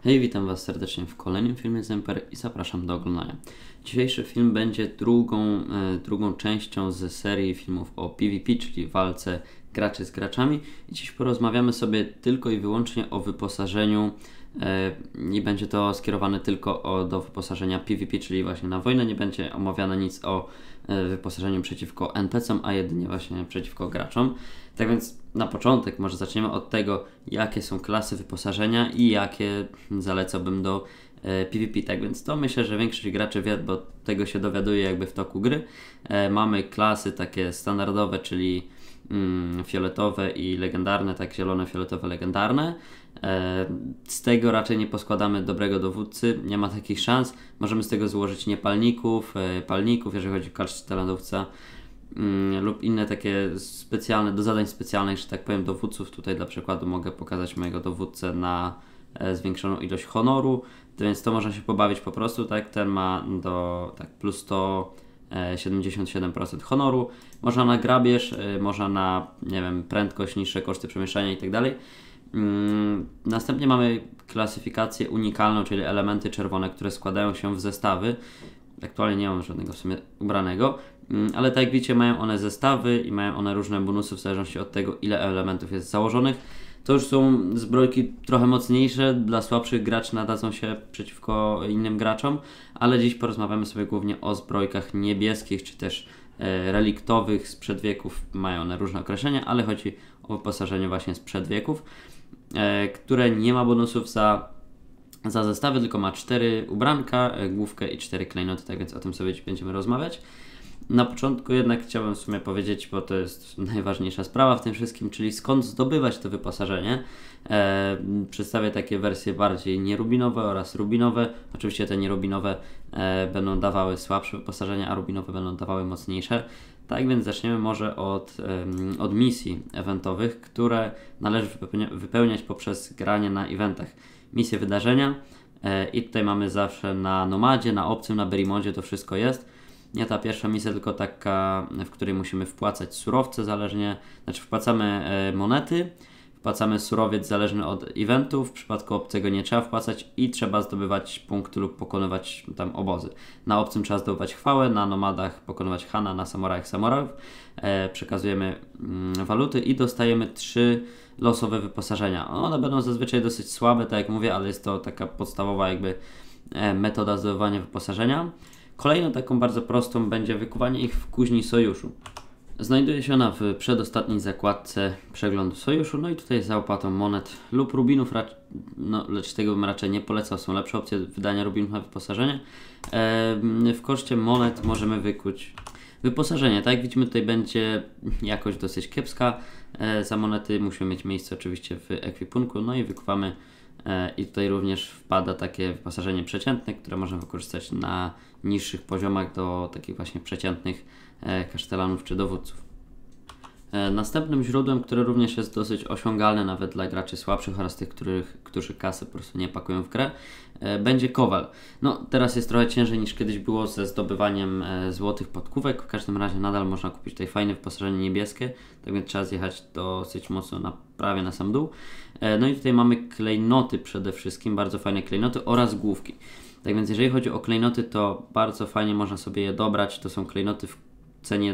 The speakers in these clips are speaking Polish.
Hej, witam Was serdecznie w kolejnym filmie z Emper i zapraszam do oglądania. Dzisiejszy film będzie drugą częścią z serii filmów o PvP, czyli walce graczy z graczami. I dziś porozmawiamy sobie tylko i wyłącznie o wyposażeniu i będzie to skierowane tylko do wyposażenia PvP, czyli właśnie na wojnę. Nie będzie omawiane nic o wyposażeniu przeciwko NPC-om, a jedynie właśnie przeciwko graczom. Tak więc na początek może zaczniemy od tego, jakie są klasy wyposażenia i jakie zalecałbym do PvP. Tak więc to myślę, że większość graczy wie, bo tego się dowiaduje jakby w toku gry. Mamy klasy takie standardowe, czyli fioletowe i legendarne, tak zielone, fioletowe, legendarne. Z tego raczej nie poskładamy dobrego dowódcy, nie ma takich szans. Możemy z tego złożyć niepalników, palników, jeżeli chodzi o kasztelanowca, lub inne takie specjalne, do zadań specjalnych, że tak powiem, dowódców. Tutaj dla przykładu mogę pokazać mojego dowódcę na zwiększoną ilość honoru, więc to można się pobawić po prostu, tak, ten ma plus 177% honoru, można na grabież, można na, nie wiem, prędkość, niższe koszty przemieszczania i tak dalej. Następnie mamy klasyfikację unikalną, czyli elementy czerwone, które składają się w zestawy. Aktualnie nie mam żadnego w sumie ubranego, ale tak jak widzicie, mają one zestawy i mają one różne bonusy w zależności od tego, ile elementów jest założonych. To już są zbrojki trochę mocniejsze, dla słabszych graczy nadadzą się przeciwko innym graczom, ale dziś porozmawiamy sobie głównie o zbrojkach niebieskich, czy też reliktowych sprzed wieków. Mają one różne określenia, ale chodzi o wyposażenie właśnie sprzed wieków, które nie ma bonusów za zestawy, tylko ma 4 ubranka, główkę i 4 klejnoty, tak więc o tym sobie będziemy rozmawiać. Na początku jednak chciałbym w sumie powiedzieć, bo to jest najważniejsza sprawa w tym wszystkim, czyli skąd zdobywać to wyposażenie. Przedstawię takie wersje bardziej nierubinowe oraz rubinowe. Oczywiście te nierubinowe będą dawały słabsze wyposażenie, a rubinowe będą dawały mocniejsze. Tak więc zaczniemy może od misji eventowych, które należy wypełniać poprzez granie na eventach. Misje wydarzenia i tutaj mamy zawsze na Nomadzie, na Obcym, na Berimondzie to wszystko jest. Nie ta pierwsza misja, tylko taka, w której musimy wpłacać surowce wpłacamy monety, wpłacamy surowiec zależny od eventu. W przypadku obcego nie trzeba wpłacać i trzeba zdobywać punkty lub pokonywać tam obozy. Na obcym trzeba zdobywać chwałę, na nomadach pokonywać Hana, na samurajów. Przekazujemy waluty i dostajemy 3 losowe wyposażenia. One będą zazwyczaj dosyć słabe, tak jak mówię, ale jest to taka podstawowa jakby metoda zdobywania wyposażenia. Kolejną taką bardzo prostą będzie wykuwanie ich w kuźni sojuszu. Znajduje się ona w przedostatniej zakładce przeglądu sojuszu, no i tutaj za opłatą monet lub rubinów, lecz tego bym raczej nie polecał, są lepsze opcje wydania rubinów na wyposażenie. W koszcie monet możemy wykuć wyposażenie. Tak jak widzimy, tutaj będzie jakość dosyć kiepska. Za monety musimy mieć miejsce oczywiście w ekwipunku, no i wykuwamy. I tutaj również wpada takie wyposażenie przeciętne, które można wykorzystać na niższych poziomach do takich właśnie przeciętnych kasztelanów czy dowódców. Następnym źródłem, które również jest dosyć osiągalne nawet dla graczy słabszych oraz tych, którzy kasy po prostu nie pakują w grę, będzie kowal. No teraz jest trochę ciężej niż kiedyś było ze zdobywaniem złotych podkówek. W każdym razie nadal można kupić tutaj fajne wyposażenie niebieskie, tak więc trzeba zjechać dosyć mocno prawie na sam dół. No i tutaj mamy klejnoty przede wszystkim, bardzo fajne klejnoty oraz główki. Tak więc jeżeli chodzi o klejnoty, to bardzo fajnie można sobie je dobrać. To są klejnoty w cenie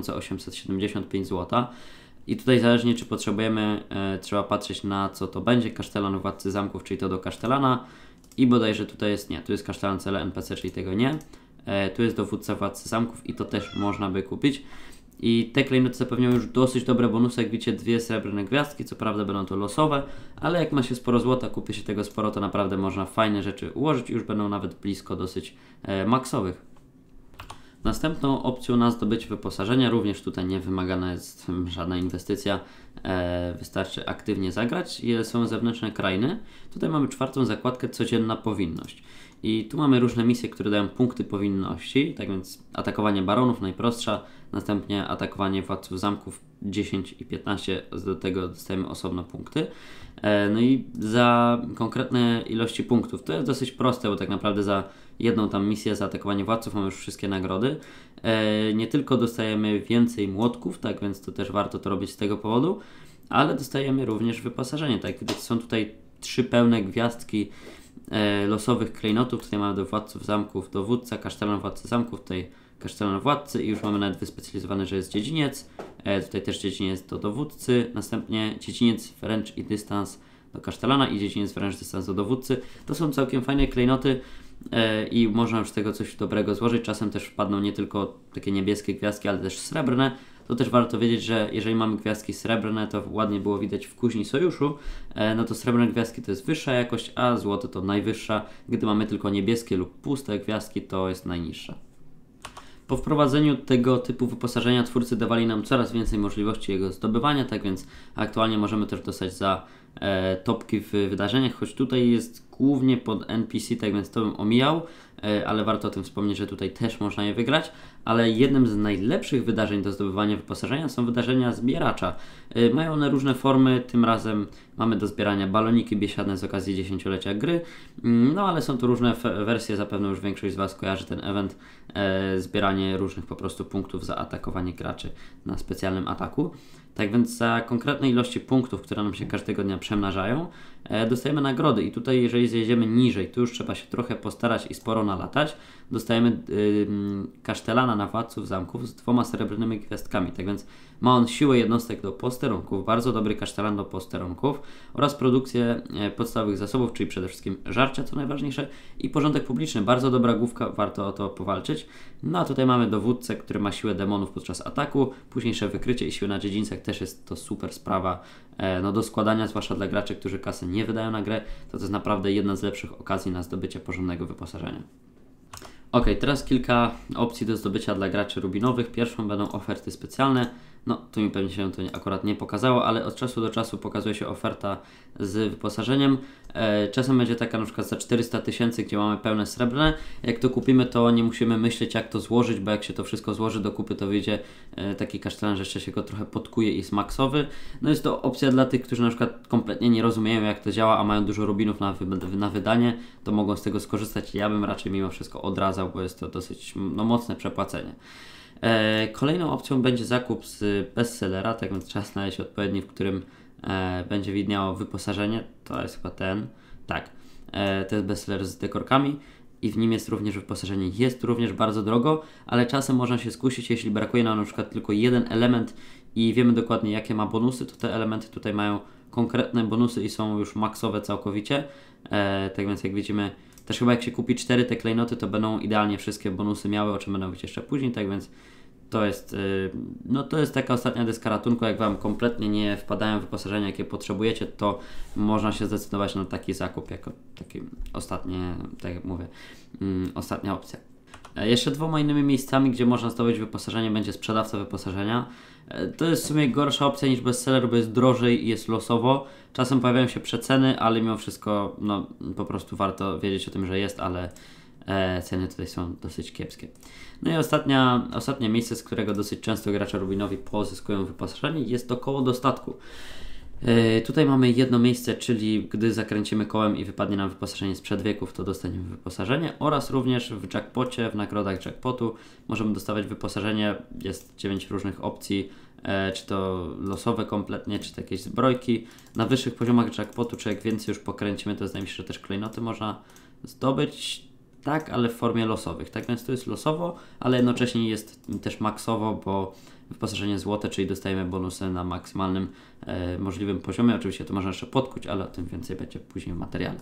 2875 zł. I tutaj zależnie czy potrzebujemy, trzeba patrzeć na co to będzie. Kasztelan Władcy Zamków, czyli to do kasztelana. I bodajże tutaj jest, tu jest kasztelan cele NPC, czyli tego nie. Tu jest dowódca Władcy Zamków i to też można by kupić. I te klejnoty zapewniają już dosyć dobre bonusy, jak widzicie 2 srebrne gwiazdki, co prawda będą to losowe, ale jak ma się sporo złota, kupi się tego sporo, to naprawdę można fajne rzeczy ułożyć i już będą nawet blisko dosyć maksowych. Następną opcją na zdobycie wyposażenia, również tutaj nie wymagana jest żadna inwestycja, wystarczy aktywnie zagrać, są zewnętrzne krainy. Tutaj mamy 4. zakładkę codzienna powinność. I tu mamy różne misje, które dają punkty powinności, tak więc atakowanie baronów najprostsza, następnie atakowanie władców zamków 10 i 15, do tego dostajemy osobno punkty. No i za konkretne ilości punktów, to jest dosyć proste, bo tak naprawdę za jedną tam misję, za atakowanie władców mamy już wszystkie nagrody. Nie tylko dostajemy więcej młotków, tak więc to też warto to robić z tego powodu, ale dostajemy również wyposażenie. Tak, widać, są tutaj 3 pełne gwiazdki losowych klejnotów. Tutaj mamy do władców zamków dowódca, kasztelan władcy zamków, tutaj kasztelan władcy i już mamy nawet wyspecjalizowany, że jest dziedziniec. Tutaj też dziedziniec do dowódcy, następnie dziedziniec, wręcz i dystans do kasztelana i dziedziniec, wręcz, dystans do dowódcy. To są całkiem fajne klejnoty i można już z tego coś dobrego złożyć. Czasem też wpadną nie tylko takie niebieskie gwiazdki, ale też srebrne. To też warto wiedzieć, że jeżeli mamy gwiazdki srebrne, to ładnie było widać w kuźni sojuszu, no to srebrne gwiazdki to jest wyższa jakość, a złote to najwyższa. Gdy mamy tylko niebieskie lub puste gwiazdki, to jest najniższa. Po wprowadzeniu tego typu wyposażenia twórcy dawali nam coraz więcej możliwości jego zdobywania, tak więc aktualnie możemy też dostać za topki w wydarzeniach, choć tutaj jest głównie pod NPC, tak więc to bym omijał, ale warto o tym wspomnieć, że tutaj też można je wygrać, ale jednym z najlepszych wydarzeń do zdobywania wyposażenia są wydarzenia zbieracza. Mają one różne formy, tym razem mamy do zbierania baloniki biesiadne z okazji 10-lecia gry, no ale są to różne wersje, zapewne już większość z Was kojarzy ten event, zbieranie różnych po prostu punktów za atakowanie graczy na specjalnym ataku. Tak więc za konkretne ilości punktów, które nam się każdego dnia przemnażają, dostajemy nagrody i tutaj jeżeli zjedziemy niżej, to już trzeba się trochę postarać i sporo nalatać, dostajemy kasztelana na władców zamków z 2 srebrnymi gwiazdkami, tak więc ma on siłę jednostek do posterunków, bardzo dobry kasztelan do posterunków oraz produkcję podstawowych zasobów, czyli przede wszystkim żarcia, co najważniejsze, i porządek publiczny, bardzo dobra główka, warto o to powalczyć. No a tutaj mamy dowódcę, który ma siłę demonów podczas ataku, późniejsze wykrycie i siłę na dziedzińcach, też jest to super sprawa no do składania, zwłaszcza dla graczy, którzy kasy nie wydają na grę, to jest naprawdę jedna z lepszych okazji na zdobycie porządnego wyposażenia. Ok, teraz kilka opcji do zdobycia dla graczy rubinowych. Pierwszą będą oferty specjalne. No, tu mi pewnie się to akurat nie pokazało, ale od czasu do czasu pokazuje się oferta z wyposażeniem. Czasem będzie taka na przykład za 400 000, gdzie mamy pełne srebrne. Jak to kupimy, to nie musimy myśleć, jak to złożyć, bo jak się to wszystko złoży do kupy, to wyjdzie taki kasztelan, że jeszcze się go trochę podkuje i jest maksowy. No jest to opcja dla tych, którzy na przykład kompletnie nie rozumieją, jak to działa, a mają dużo rubinów na wydanie, to mogą z tego skorzystać. Ja bym raczej mimo wszystko odradzał, bo jest to dosyć mocne przepłacenie. Kolejną opcją będzie zakup z bestsellera, tak więc trzeba znaleźć odpowiedni, w którym będzie widniało wyposażenie. To jest chyba ten. Tak, to jest bestseller z dekorkami i w nim jest również wyposażenie. Jest również bardzo drogo, ale czasem można się skusić, jeśli brakuje nam na przykład tylko jeden element i wiemy dokładnie, jakie ma bonusy, to te elementy tutaj mają konkretne bonusy i są już maksowe całkowicie. Tak więc jak widzimy, też chyba jak się kupi 4 te klejnoty, to będą idealnie wszystkie bonusy miały, o czym będą mówić jeszcze później, tak więc to jest, no to jest taka ostatnia deska ratunku. Jak Wam kompletnie nie wpadają wyposażenia, jakie potrzebujecie, to można się zdecydować na taki zakup jako taki ostatnie, tak jak mówię, ostatnia opcja. Jeszcze 2 innymi miejscami, gdzie można zdobyć wyposażenie, będzie sprzedawca wyposażenia. To jest w sumie gorsza opcja niż bestseller, bo jest drożej i jest losowo. Czasem pojawiają się przeceny, ale mimo wszystko no, po prostu warto wiedzieć o tym, że jest, ale ceny tutaj są dosyć kiepskie. No i ostatnie miejsce, z którego dosyć często gracze rubinowi pozyskują wyposażenie, jest to koło dostatku. Tutaj mamy jedno miejsce, czyli gdy zakręcimy kołem i wypadnie nam wyposażenie sprzed wieków, to dostaniemy wyposażenie, oraz również w jackpocie, w nagrodach jackpotu możemy dostawać wyposażenie. Jest 9 różnych opcji, czy to losowe kompletnie, czy to jakieś zbrojki. Na wyższych poziomach jackpotu, czy jak więcej już pokręcimy, to zdaje mi się, że też klejnoty można zdobyć. Tak, ale w formie losowych. Tak więc to jest losowo, ale jednocześnie jest też maksowo, bo wyposażenie złote, czyli dostajemy bonusy na maksymalnym możliwym poziomie. Oczywiście to można jeszcze podkuć, ale o tym więcej będzie później w materiale.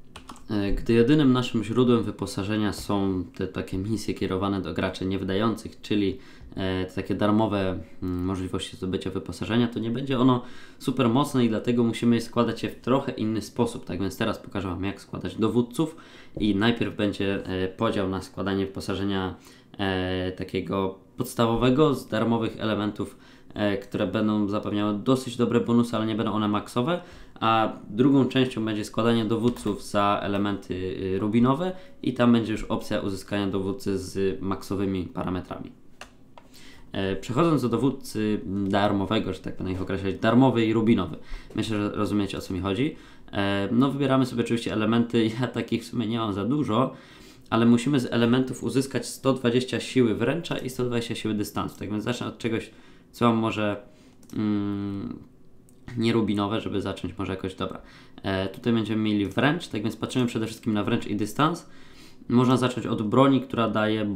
Gdy jedynym naszym źródłem wyposażenia są te takie misje kierowane do graczy niewydających, czyli te takie darmowe możliwości zdobycia wyposażenia, to nie będzie ono super mocne i dlatego musimy składać je w trochę inny sposób. Tak więc teraz pokażę Wam, jak składać dowódców i najpierw będzie podział na składanie wyposażenia takiego podstawowego z darmowych elementów, które będą zapewniały dosyć dobre bonusy, ale nie będą one maksowe, a drugą częścią będzie składanie dowódców za elementy rubinowe i tam będzie już opcja uzyskania dowódcy z maksowymi parametrami. Przechodząc do dowódcy darmowego, że tak będę ich określać, darmowy i rubinowy. Myślę, że rozumiecie, o co mi chodzi. No wybieramy sobie oczywiście elementy, ja takich w sumie nie mam za dużo, ale musimy z elementów uzyskać 120 siły wręcza i 120 siły dystansu. Tak więc zacznę od czegoś, co Wam może nierubinowe, żeby zacząć może jakoś, dobra. Tutaj będziemy mieli wręcz, tak więc patrzymy przede wszystkim na wręcz i dystans. Można zacząć od broni, która daje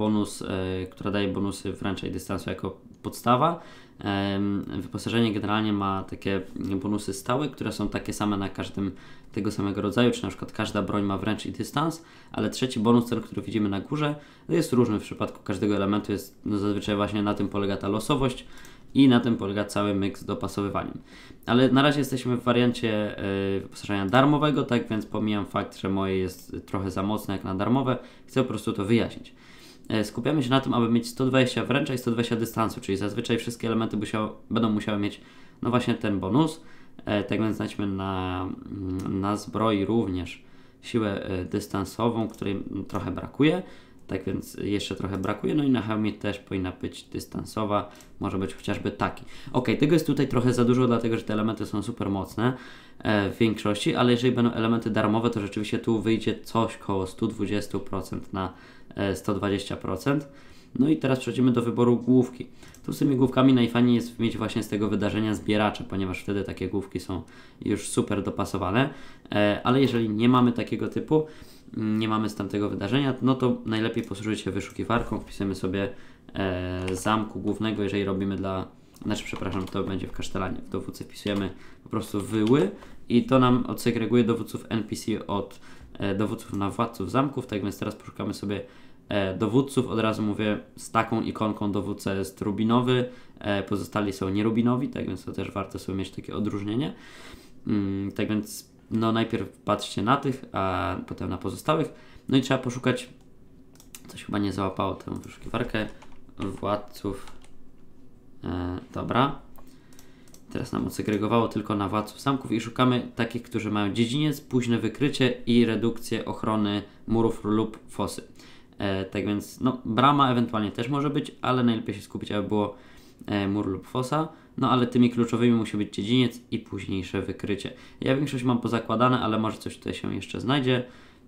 bonusy wręcza i dystansu jako podstawa. Wyposażenie generalnie ma takie bonusy stałe, które są takie same na każdym tego samego rodzaju, czy na przykład każda broń ma wręcz i dystans, ale trzeci bonus, ten, który widzimy na górze, jest różny w przypadku każdego elementu, jest zazwyczaj właśnie na tym polega ta losowość i na tym polega cały myk z dopasowywaniem. Ale na razie jesteśmy w wariancie wyposażenia darmowego, tak więc pomijam fakt, że moje jest trochę za mocne jak na darmowe, chcę po prostu to wyjaśnić. Skupiamy się na tym, aby mieć 120 wręcza i 120 dystansu, czyli zazwyczaj wszystkie elementy będą musiały mieć no właśnie ten bonus. Tak więc znajdźmy na zbroi również siłę dystansową, której trochę brakuje. Tak więc jeszcze trochę brakuje, no i na hełmie też powinna być dystansowa, może być chociażby taki. Ok, tego jest tutaj trochę za dużo, dlatego że te elementy są super mocne w większości, ale jeżeli będą elementy darmowe, to rzeczywiście tu wyjdzie coś koło 120% na 120%. No i teraz przechodzimy do wyboru główki. Tu z tymi główkami najfajniej jest mieć właśnie z tego wydarzenia zbieracze, ponieważ wtedy takie główki są już super dopasowane, ale jeżeli nie mamy takiego typu, nie mamy z tamtego wydarzenia, no to najlepiej posłużyć się wyszukiwarką, wpisujemy sobie zamku głównego, jeżeli robimy to będzie w kasztelanie, w dowódcy wpisujemy po prostu wyły i to nam odsegreguje dowódców NPC od dowódców na władców zamków, tak więc teraz poszukamy sobie dowódców, od razu mówię, z taką ikonką dowódca jest rubinowy, pozostali są nierubinowi, tak więc to też warto sobie mieć takie odróżnienie. Tak więc no najpierw patrzcie na tych, a potem na pozostałych. No i trzeba poszukać, coś chyba nie załapało tę wyszukiwarkę, władców. Dobra. Teraz nam odsegregowało tylko na władców zamków i szukamy takich, którzy mają dziedziniec, późne wykrycie i redukcję ochrony murów lub fosy. Tak więc no, brama ewentualnie też może być, ale najlepiej się skupić, aby było mur lub fosa. No ale tymi kluczowymi musi być dziedziniec i późniejsze wykrycie. Ja większość mam pozakładane, ale może coś tutaj się jeszcze znajdzie.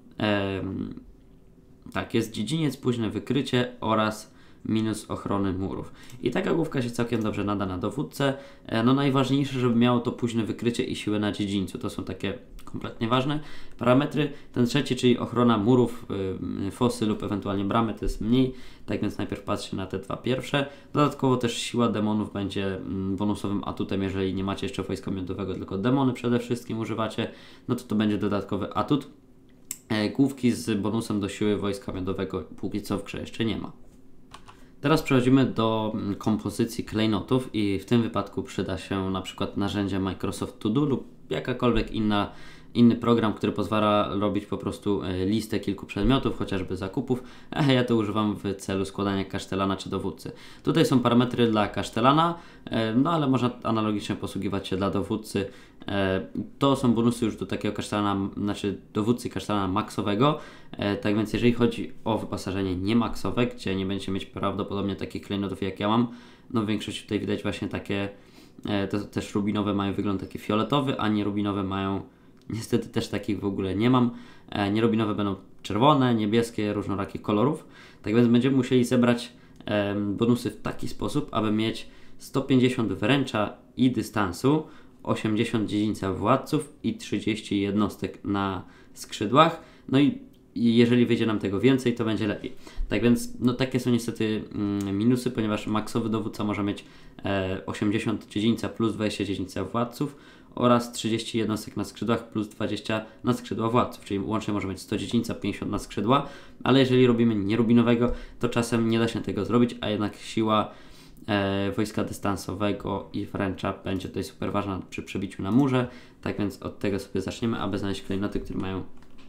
Tak, jest dziedziniec, późne wykrycie oraz minus ochrony murów. I taka główka się całkiem dobrze nada na dowódcę. No najważniejsze, żeby miało to późne wykrycie i siłę na dziedzińcu. To są takie kompletnie ważne parametry. Ten trzeci, czyli ochrona murów, fosy lub ewentualnie bramy, to jest mniej. Tak więc najpierw patrzcie na te dwa pierwsze. Dodatkowo też siła demonów będzie bonusowym atutem, jeżeli nie macie jeszcze wojska miodowego, tylko demony przede wszystkim używacie, no to będzie dodatkowy atut. Główki z bonusem do siły wojska miodowego póki co w grze jeszcze nie ma. Teraz przechodzimy do kompozycji klejnotów i w tym wypadku przyda się na przykład narzędzie Microsoft To Do lub jakakolwiek inny program, który pozwala robić po prostu listę kilku przedmiotów, chociażby zakupów. Ja to używam w celu składania kasztelana czy dowódcy. Tutaj są parametry dla kasztelana, no ale można analogicznie posługiwać się dla dowódcy. To są bonusy już do takiego kasztelana, znaczy dowódcy kasztelana maksowego. Tak więc jeżeli chodzi o wyposażenie niemaksowe, gdzie nie będziecie mieć prawdopodobnie takich klejnotów jak ja mam, no w większości tutaj widać właśnie takie, to też rubinowe mają wygląd taki fioletowy, a nierubinowe mają, niestety też takich w ogóle nie mam. Nierubinowe będą czerwone, niebieskie, różnorakich kolorów. Tak więc będziemy musieli zebrać bonusy w taki sposób, aby mieć 150 wręcza i dystansu, 80 dziedzińca władców i 30 jednostek na skrzydłach. No i jeżeli wyjdzie nam tego więcej, to będzie lepiej. Tak więc no takie są niestety minusy, ponieważ maksowy dowódca może mieć 80 dziedzińca plus 20 dziedzińca władców oraz 30 jednostek na skrzydłach plus 20 na skrzydła władców, czyli łącznie może mieć 100 dziedzińca, 50 na skrzydła, ale jeżeli robimy nierubinowego, to czasem nie da się tego zrobić, a jednak siła wojska dystansowego i wręcza będzie tutaj super ważna przy przebiciu na murze. Tak więc od tego sobie zaczniemy, aby znaleźć klejnoty, które mają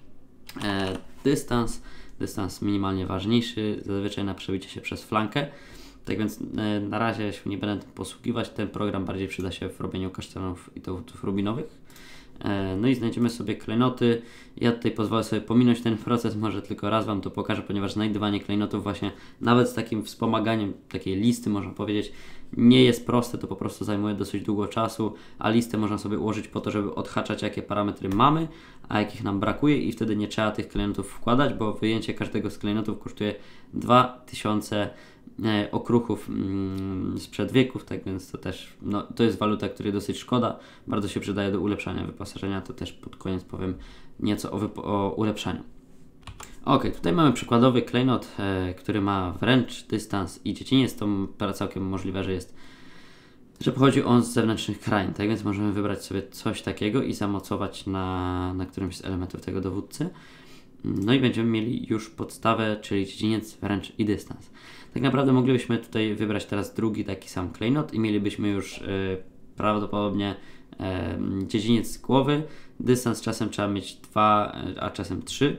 dystans minimalnie ważniejszy, zazwyczaj na przebicie się przez flankę. Tak więc na razie się nie będę tym posługiwać, ten program bardziej przyda się w robieniu kasztelanów i dowódców rubinowych. No i znajdziemy sobie klejnoty. Ja tutaj pozwolę sobie pominąć ten proces, może tylko raz Wam to pokażę, ponieważ znajdywanie klejnotów właśnie nawet z takim wspomaganiem takiej listy, można powiedzieć, nie jest proste, to po prostu zajmuje dosyć długo czasu, a listę można sobie ułożyć po to, żeby odhaczać, jakie parametry mamy, a jakich nam brakuje i wtedy nie trzeba tych klejnotów wkładać, bo wyjęcie każdego z klejnotów kosztuje 2000 okruchów sprzed wieków, tak więc to też, no, to jest waluta, której dosyć szkoda, bardzo się przydaje do ulepszania wyposażenia, to też pod koniec powiem nieco o ulepszaniu. Ok, tutaj mamy przykładowy klejnot, który ma wręcz, dystans i dziedziniec, to całkiem możliwe, że pochodzi on z zewnętrznych krain, tak więc możemy wybrać sobie coś takiego i zamocować na którymś z elementów tego dowódcy. No i będziemy mieli już podstawę, czyli dziedziniec, wręcz i dystans. Tak naprawdę moglibyśmy tutaj wybrać teraz drugi taki sam klejnot i mielibyśmy już prawdopodobnie dziedziniec z głowy. Dystans czasem trzeba mieć 2, a czasem 3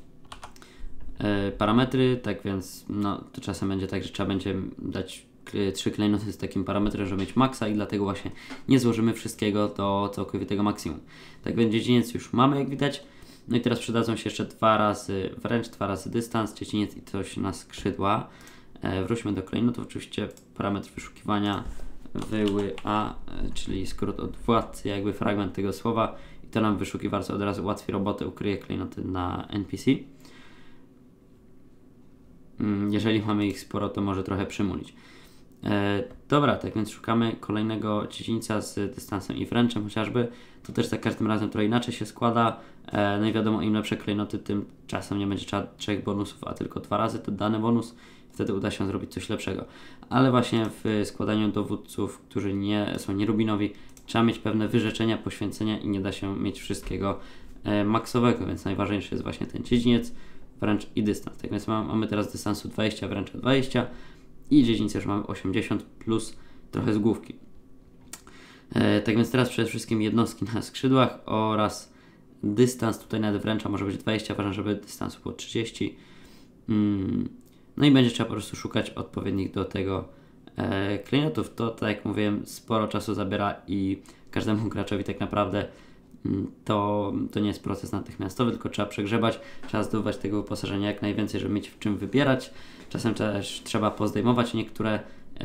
parametry, tak więc no, to czasem będzie tak, że trzeba będzie dać 3 klejnoty z takim parametrem, żeby mieć maksa i dlatego właśnie nie złożymy wszystkiego do całkowitego maksimum. Tak więc dziedziniec już mamy, jak widać. No i teraz przydadzą się jeszcze 2 razy wręcz, 2 razy dystans, dziedziniec i coś na skrzydła. Wróćmy do klejnotów, oczywiście parametr wyszukiwania WA, czyli skrót od władcy, jakby fragment tego słowa i to nam wyszukiwarce od razu ułatwi robotę, ukryje klejnoty na NPC. Jeżeli mamy ich sporo, to może trochę przymulić. Dobra, tak więc szukamy kolejnego dziedzińca z dystansem i wręczem chociażby. To też za każdym razem trochę inaczej się składa. No i wiadomo, im lepsze klejnoty, tym czasem nie będzie trzeba 3 bonusów, a tylko 2 razy ten dany bonus. Wtedy uda się zrobić coś lepszego. Ale właśnie w składaniu dowódców, którzy nie są nierubinowi, trzeba mieć pewne wyrzeczenia, poświęcenia i nie da się mieć wszystkiego maksowego, więc najważniejszy jest właśnie ten dziedziniec, wręcz i dystans. Tak więc mamy teraz dystansu 20, wręcza 20 i dziedziniec już mamy 80 plus trochę z główki. Tak więc teraz przede wszystkim jednostki na skrzydłach oraz dystans, tutaj nawet wręcza może być 20, ważne, żeby dystansu było 30. No i będzie trzeba po prostu szukać odpowiednich do tego klejnotów. To, tak jak mówiłem, sporo czasu zabiera i każdemu graczowi tak naprawdę to nie jest proces natychmiastowy, tylko trzeba przegrzebać, trzeba zdobywać tego wyposażenia jak najwięcej, żeby mieć w czym wybierać. Czasem też trzeba pozdejmować niektóre,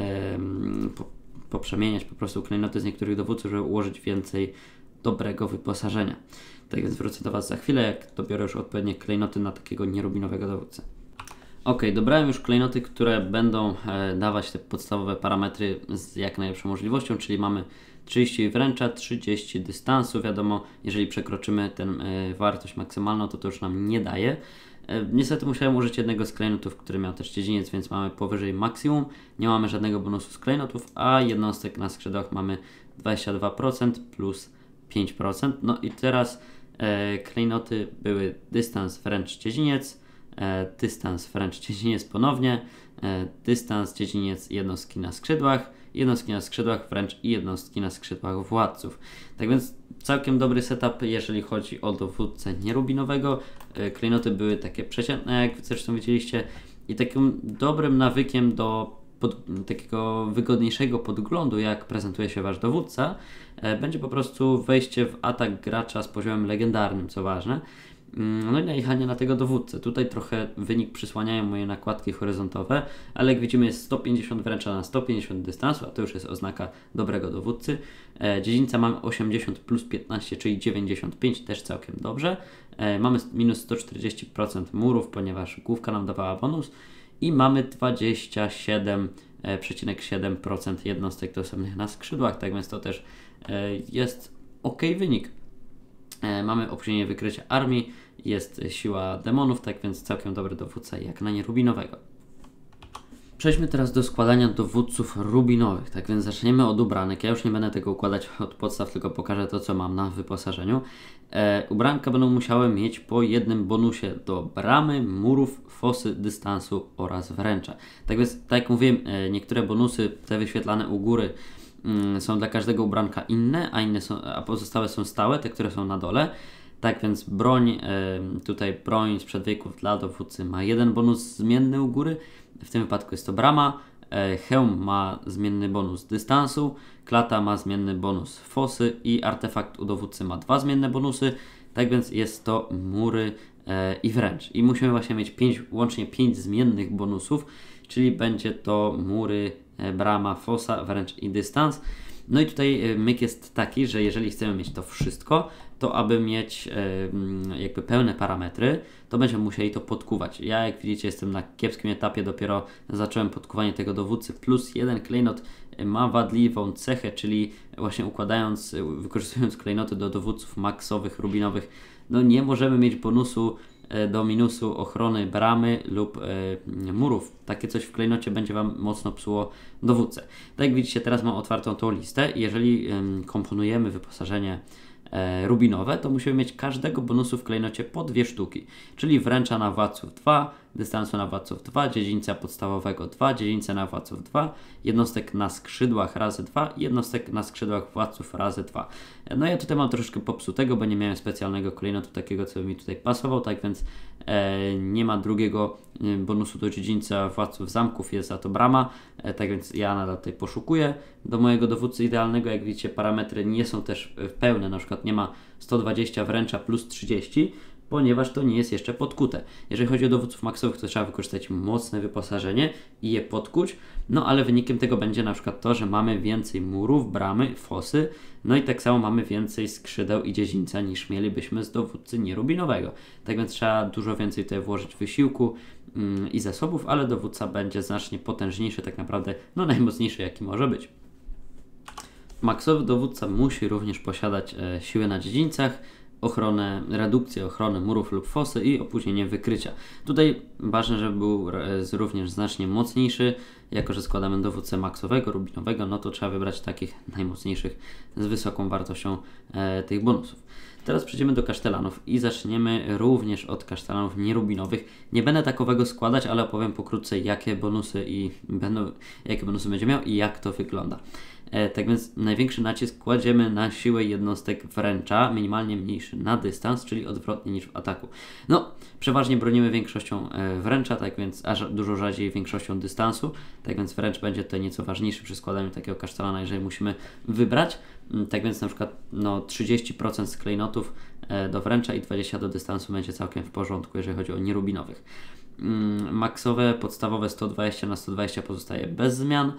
poprzemieniać po prostu klejnoty z niektórych dowódców, żeby ułożyć więcej dobrego wyposażenia. Tak więc wrócę do Was za chwilę, jak dobiorę już odpowiednie klejnoty na takiego nierubinowego dowódcę. Ok, dobrałem już klejnoty, które będą dawać te podstawowe parametry z jak najlepszą możliwością, czyli mamy 30 wręcza, 30 dystansu. Wiadomo, jeżeli przekroczymy tę wartość maksymalną, to już nam nie daje. Niestety musiałem użyć jednego z klejnotów, który miał też dziedziniec, więc mamy powyżej maksimum. Nie mamy żadnego bonusu z klejnotów, a jednostek na skrzydłach mamy 22% plus 5%. No i teraz klejnoty były dystans, wręcz, dziedziniec, dystans, wręcz, dziedziniec ponownie, dystans, dziedziniec, jednostki na skrzydłach, wręcz i jednostki na skrzydłach władców. Tak więc całkiem dobry setup, jeżeli chodzi o dowódcę nierubinowego. Klejnoty były takie przeciętne, jak zresztą widzieliście, i takim dobrym nawykiem do takiego wygodniejszego podglądu, jak prezentuje się Wasz dowódca, będzie po prostu wejście w atak gracza z poziomem legendarnym, co ważne. No i najechanie na tego dowódcę. Tutaj trochę wynik przysłaniają moje nakładki horyzontowe, ale jak widzimy jest 150 wręcza na 150 dystansu, a to już jest oznaka dobrego dowódcy. Dziedzińca mamy 80 plus 15, czyli 95, też całkiem dobrze. Mamy minus 140% murów, ponieważ główka nam dawała bonus i mamy 27,7% jednostek dostępnych na skrzydłach, tak więc to też jest ok wynik. Mamy opóźnienie wykrycia armii, jest siła demonów, tak więc całkiem dobry dowódca jak na nierubinowego. Przejdźmy teraz do składania dowódców rubinowych, tak więc zaczniemy od ubranek. Ja już nie będę tego układać od podstaw, tylko pokażę to, co mam na wyposażeniu. Ubranka będą musiały mieć po jednym bonusie do bramy, murów, fosy, dystansu oraz wręcza. Tak więc, tak jak mówiłem, niektóre bonusy, te wyświetlane u góry, są dla każdego ubranka inne, a pozostałe są stałe, te, które są na dole. Tak więc broń, tutaj broń sprzed wieków dla dowódcy ma jeden bonus zmienny u góry, w tym wypadku jest to brama, hełm ma zmienny bonus dystansu, klata ma zmienny bonus fosy i artefakt u dowódcy ma 2 zmienne bonusy, tak więc jest to mury i wręcz. I musimy właśnie mieć łącznie 5 zmiennych bonusów, czyli będzie to mury, brama, fosa, wręcz i dystans. No i tutaj myk jest taki, że jeżeli chcemy mieć to wszystko, to aby mieć jakby pełne parametry, to będziemy musieli to podkuwać. Ja, jak widzicie, jestem na kiepskim etapie, dopiero zacząłem podkuwanie tego dowódcy, plus jeden klejnot ma wadliwą cechę, czyli właśnie wykorzystując klejnoty do dowódców maksowych, rubinowych, no nie możemy mieć bonusu do minusu ochrony bramy lub murów. Takie coś w klejnocie będzie Wam mocno psuło dowódcę. Tak jak widzicie, teraz mam otwartą tą listę. Jeżeli komponujemy wyposażenie rubinowe, to musimy mieć każdego bonusu w klejnocie po 2 sztuki, czyli wręcza na władców 2, dystansu na władców 2, dziedzińca podstawowego 2, dziedzińca na władców 2, jednostek na skrzydłach razy 2, jednostek na skrzydłach władców razy 2. No ja tutaj mam troszkę popsutego, bo nie miałem specjalnego klejnotu takiego, co mi tutaj pasował, tak więc nie ma drugiego bonusu do dziedzińca władców zamków, jest za to brama, tak więc ja nadal tutaj poszukuję do mojego dowódcy idealnego. Jak widzicie, parametry nie są też pełne, na przykład nie ma 120 wręcza plus 30, ponieważ to nie jest jeszcze podkute. Jeżeli chodzi o dowódców maksowych, to trzeba wykorzystać mocne wyposażenie i je podkuć, no ale wynikiem tego będzie na przykład to, że mamy więcej murów, bramy, fosy, no i tak samo mamy więcej skrzydeł i dziedzińca niż mielibyśmy z dowódcy nierubinowego. Tak więc trzeba dużo więcej tutaj włożyć wysiłku i zasobów, ale dowódca będzie znacznie potężniejszy, tak naprawdę no najmocniejszy jaki może być. Maksowy dowódca musi również posiadać siłę na dziedzińcach, redukcję ochrony murów lub fosy i opóźnienie wykrycia. Tutaj ważne, żeby był również znacznie mocniejszy. Jako że składamy dowódcę maksowego, rubinowego, no to trzeba wybrać takich najmocniejszych z wysoką wartością tych bonusów. Teraz przejdziemy do kasztelanów i zaczniemy również od kasztelanów nierubinowych. Nie będę takowego składać, ale opowiem pokrótce, jakie bonusy będzie miał i jak to wygląda. Tak więc największy nacisk kładziemy na siłę jednostek wręcza, minimalnie mniejszy na dystans, czyli odwrotnie niż w ataku. No, przeważnie bronimy większością wręcza, tak więc dużo rzadziej większością dystansu, tak więc wręcz będzie tutaj nieco ważniejszy przy składaniu takiego kasztelana, jeżeli musimy wybrać. Tak więc na przykład 30% z klejnotów do wręcza i 20% do dystansu będzie całkiem w porządku, jeżeli chodzi o nierubinowych. Maksowe, podstawowe 120 na 120 pozostaje bez zmian.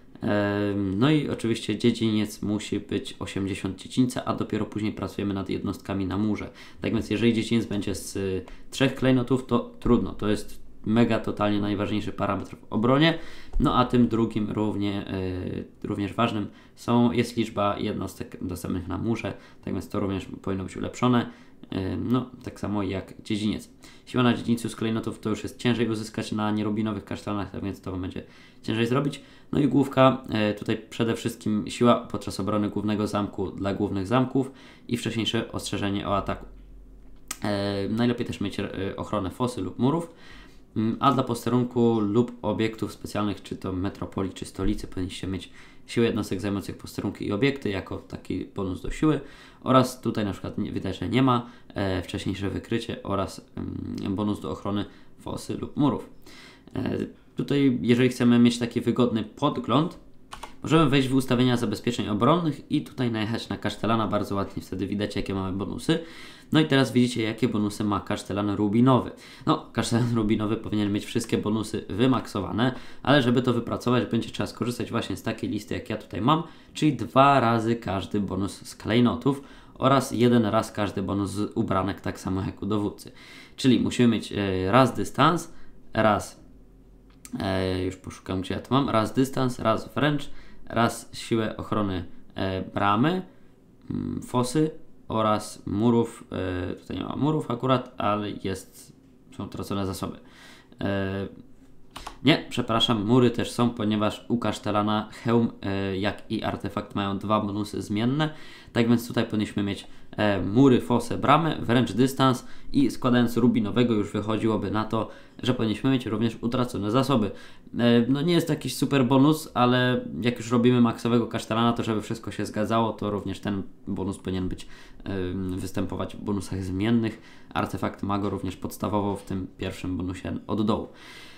No i oczywiście dziedziniec musi być 80 dziedzińca, a dopiero później pracujemy nad jednostkami na murze. Tak więc jeżeli dziedziniec będzie z 3 klejnotów, to trudno, to jest mega totalnie najważniejszy parametr w obronie. No a tym drugim również ważnym jest liczba jednostek dostępnych na murze, tak więc to również powinno być ulepszone. No, tak samo jak dziedziniec. Siła na dziedzińcu z klejnotów to już jest ciężej uzyskać na nierubinowych kasztelanach, tak więc to będzie ciężej zrobić. No i główka, tutaj przede wszystkim siła podczas obrony głównego zamku dla głównych zamków i wcześniejsze ostrzeżenie o ataku. Najlepiej też mieć ochronę fosy lub murów, a dla posterunku lub obiektów specjalnych, czy to metropolii, czy stolicy, powinniście mieć siłę jednostek zajmujących posterunki i obiekty jako taki bonus do siły oraz tutaj na przykład widać, że nie ma wcześniejsze wykrycie oraz bonus do ochrony fosy lub murów. Tutaj, jeżeli chcemy mieć taki wygodny podgląd, możemy wejść w ustawienia zabezpieczeń obronnych i tutaj najechać na kasztelana, bardzo ładnie wtedy widać, jakie mamy bonusy. No i teraz widzicie, jakie bonusy ma kasztelan rubinowy. No, kasztelan rubinowy powinien mieć wszystkie bonusy wymaksowane, ale żeby to wypracować, będzie trzeba skorzystać właśnie z takiej listy, jak ja tutaj mam, czyli 2 razy każdy bonus z klejnotów oraz 1 raz każdy bonus z ubranek, tak samo jak u dowódcy. Czyli musimy mieć raz dystans, już poszukam, gdzie ja to mam, raz dystans, raz wręcz, raz siłę ochrony bramy, fosy oraz murów. Tutaj nie ma murów akurat, ale są tracone zasoby. Nie, przepraszam, mury też są, ponieważ u kasztelana hełm, jak i artefakt mają 2 bonusy zmienne, tak więc tutaj powinniśmy mieć mury, fosę, bramę, wręcz dystans i składając rubinowego już wychodziłoby na to, że powinniśmy mieć również utracone zasoby. No nie jest to jakiś super bonus, ale jak już robimy maksowego kasztelana, to żeby wszystko się zgadzało, to również ten bonus powinien występować w bonusach zmiennych. Artefakt ma go również podstawowo w tym pierwszym bonusie od dołu.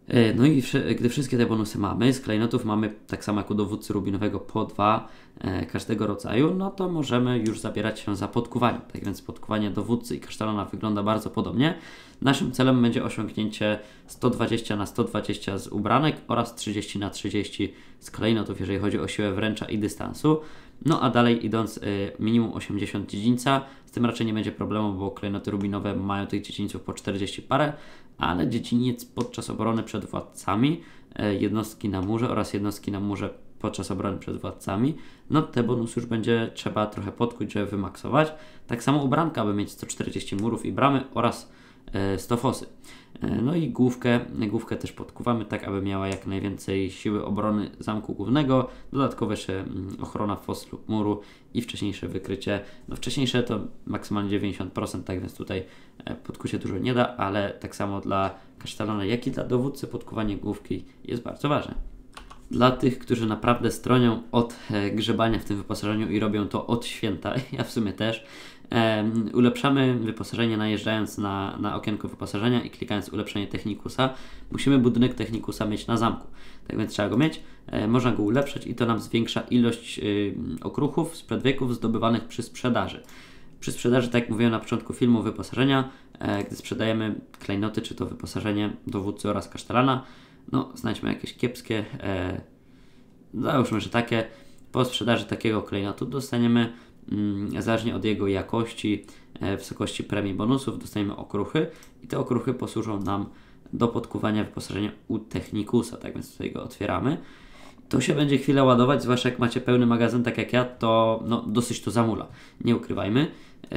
No i gdy wszystkie te bonusy mamy, z klejnotów mamy tak samo jak u dowódcy rubinowego po 2 każdego rodzaju, no to możemy już zabierać się za podkuwanie. Tak więc podkuwanie dowódcy i kasztelana wygląda bardzo podobnie. Naszym celem będzie osiągnięcie 120 na 120 z ubranek oraz 30 na 30 z klejnotów, jeżeli chodzi o siłę wręcza i dystansu. No a dalej idąc minimum 80 dziedzińca, z tym raczej nie będzie problemu, bo klejnoty rubinowe mają tych dziedzińców po 40 parę, ale dziedziniec podczas obrony przed władcami, jednostki na murze oraz jednostki na murze podczas obrony przed władcami, no te bonusy już będzie trzeba trochę podkuć, żeby wymaksować. Tak samo ubranka, aby mieć 140 murów i bramy oraz 100 fosy. No i główkę też podkuwamy tak, aby miała jak najwięcej siły obrony zamku głównego, dodatkowo jeszcze ochrona fos lub muru i wcześniejsze wykrycie. No wcześniejsze to maksymalnie 90%, tak więc tutaj podkucie dużo nie da, ale tak samo dla kasztelana, jak i dla dowódcy podkuwanie główki jest bardzo ważne. Dla tych, którzy naprawdę stronią od grzebania w tym wyposażeniu i robią to od święta, ja w sumie też, ulepszamy wyposażenie najeżdżając na okienko wyposażenia i klikając ulepszenie Technikusa. Musimy budynek Technikusa mieć na zamku, tak więc trzeba go mieć. Można go ulepszać i to nam zwiększa ilość okruchów sprzed wieków zdobywanych przy sprzedaży. Przy sprzedaży, tak jak mówiłem na początku filmu, wyposażenia, gdy sprzedajemy klejnoty, czy to wyposażenie dowódcy oraz kasztelana, no znajdźmy jakieś kiepskie, załóżmy, że takie. Po sprzedaży takiego klejnotu dostaniemy, zależnie od jego jakości, wysokości premii bonusów, dostaniemy okruchy i te okruchy posłużą nam do podkuwania wyposażenia u Technikusa, tak więc tutaj go otwieramy. To się będzie chwilę ładować, zwłaszcza jak macie pełny magazyn, tak jak ja, to no, dosyć to zamula, nie ukrywajmy.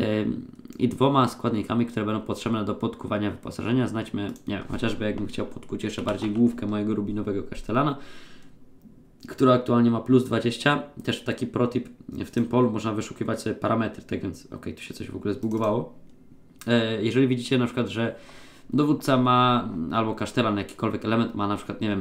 I 2 składnikami, które będą potrzebne do podkuwania wyposażenia, znajdźmy, nie wiem, chociażby jakbym chciał podkuć jeszcze bardziej główkę mojego rubinowego kasztelana, która aktualnie ma plus 20. Też taki protip, w tym polu można wyszukiwać sobie parametry, tak więc tu się coś w ogóle zbugowało. Jeżeli widzicie na przykład, że dowódca ma, albo kasztelan, jakikolwiek element ma na przykład, nie wiem,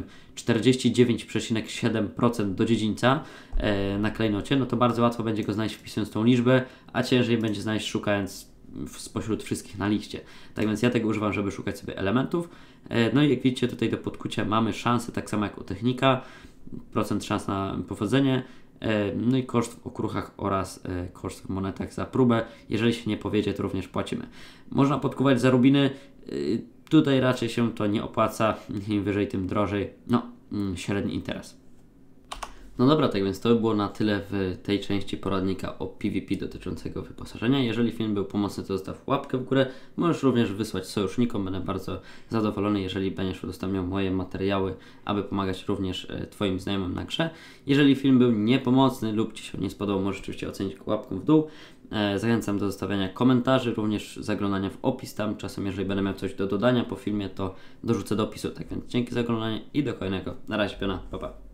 49,7% do dziedzińca na klejnocie, no to bardzo łatwo będzie go znaleźć wpisując tą liczbę, a ciężej będzie znaleźć szukając spośród wszystkich na liście. Tak więc ja tego używam, żeby szukać sobie elementów. No i jak widzicie, tutaj do podkucia mamy szansę, tak samo jak u technika, procent szans na powodzenie, no i koszt w okruchach oraz koszt w monetach za próbę. Jeżeli się nie powiedzie, to również płacimy. Można podkuwać za rubiny, tutaj raczej się to nie opłaca, im wyżej, tym drożej, no średni interes. No dobra, tak więc to by było na tyle w tej części poradnika o PvP dotyczącego wyposażenia. Jeżeli film był pomocny, to zostaw łapkę w górę. Możesz również wysłać sojusznikom, będę bardzo zadowolony, jeżeli będziesz udostępniał moje materiały, aby pomagać również Twoim znajomym na grze. Jeżeli film był niepomocny lub Ci się nie spodobał, możesz oczywiście ocenić go łapką w dół. Zachęcam do zostawiania komentarzy, również zaglądania w opis tam. Czasem, jeżeli będę miał coś do dodania po filmie, to dorzucę do opisu. Tak więc dzięki za oglądanie i do kolejnego. Na razie, piona, pa pa.